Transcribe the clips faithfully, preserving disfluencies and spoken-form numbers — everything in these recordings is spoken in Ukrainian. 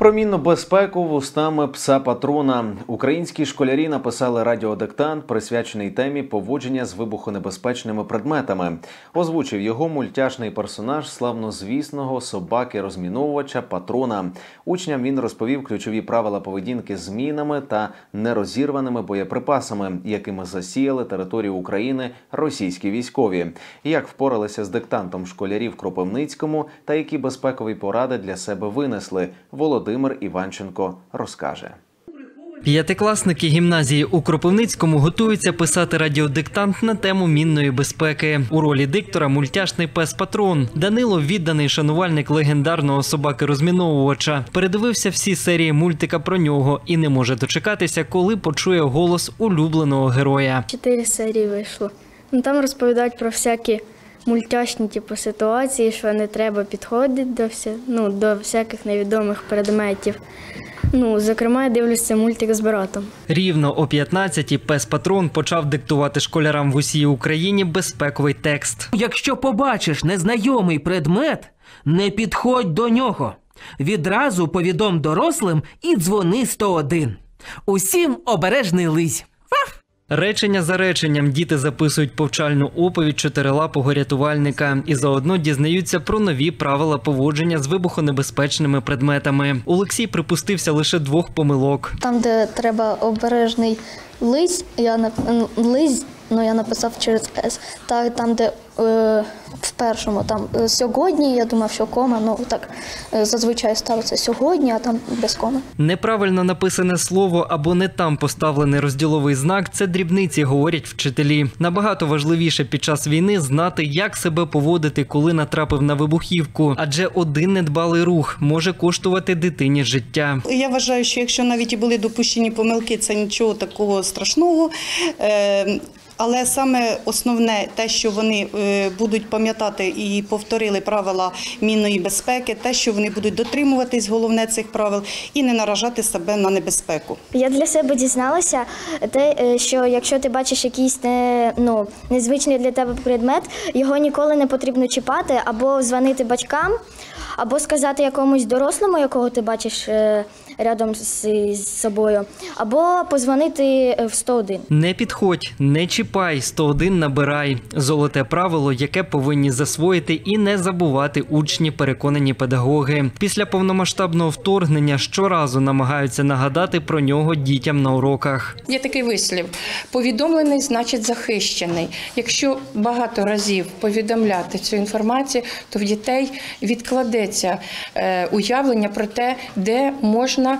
Про мінну безпеку вустами пса-патрона. Українські школярі написали радіодиктант, присвячений темі поводження з вибухонебезпечними предметами. Озвучив його мультяшний персонаж славнозвісного собаки-розміновувача Патрона. Учням він розповів ключові правила поведінки з мінами та нерозірваними боєприпасами, якими засіяли територію України російські військові. Як впоралися з диктантом школярі в Кропивницькому та які безпекові поради для себе винесли, Володимир Іванченко розкаже. П'ятикласники гімназії у Кропивницькому готуються писати радіодиктант на тему мінної безпеки. У ролі диктора мультяшний пес-патрон. Данило – відданий шанувальник легендарного собаки-розміновувача. Передивився всі серії мультика про нього і не може дочекатися, коли почує голос улюбленого героя. Чотири серії вийшло. Ну, там розповідають про всякі мультяшні типу, ситуації, що не треба підходити до, вся... ну, до всяких невідомих предметів. Ну, зокрема, я дивлюся мультик з братом. Рівно о п'ятнадцятій пес-патрон почав диктувати школярам в усій Україні безпековий текст. Якщо побачиш незнайомий предмет, не підходь до нього. Відразу повідом дорослим і дзвони сто один. Усім обережний лизь. Речення за реченням діти записують повчальну оповідь чотирилапого рятувальника і заодно дізнаються про нові правила поводження з вибухонебезпечними предметами. Олексій припустився лише двох помилок. Там, де треба обережний лизь, я нап... лизь, ну я написав через «С». Та там, де е, в першому, там е, сьогодні, я думав, що кома, ну так е, зазвичай ставиться сьогодні, а там без коми. Неправильно написане слово або не там поставлений розділовий знак – це дрібниці, говорять вчителі. Набагато важливіше під час війни знати, як себе поводити, коли натрапив на вибухівку. Адже один недбалий рух може коштувати дитині життя. Я вважаю, що якщо навіть і були допущені помилки, це нічого такого страшного. Е, Але саме основне те, що вони будуть пам'ятати і повторили правила мінної безпеки, те, що вони будуть дотримуватись, головне, цих правил, і не наражати себе на небезпеку. Я для себе дізналася, те, що якщо ти бачиш якийсь не, ну, незвичний для тебе предмет, його ніколи не потрібно чіпати або дзвонити батькам, або сказати якомусь дорослому, якого ти бачиш рядом з, з собою, або позвонити в сто один. Не підходь, не чіпай, сто один набирай. Золоте правило, яке повинні засвоїти і не забувати учні, переконані педагоги. Після повномасштабного вторгнення щоразу намагаються нагадати про нього дітям на уроках. Є такий вислів: повідомлений, значить захищений. Якщо багато разів повідомляти цю інформацію, то в дітей відкладеться е, уявлення про те, де можна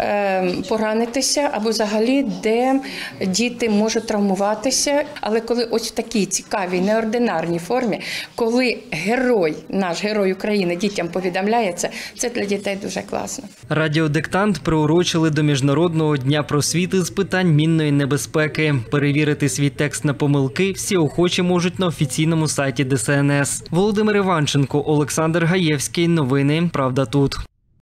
е, поранитися, або взагалі, де діти можуть травмуватися. Але коли ось в такій цікавій, неординарній формі, коли герой, наш герой України дітям повідомляється, це для дітей дуже класно. Радіодиктант приурочили до Міжнародного дня просвіти з питань мінної небезпеки. Перевірити свій текст на помилки всі охочі можуть на офіційному сайті Де Ес Ен Ес. Володимир Іванченко, Олександр Гаєвський. Новини «Правда тут».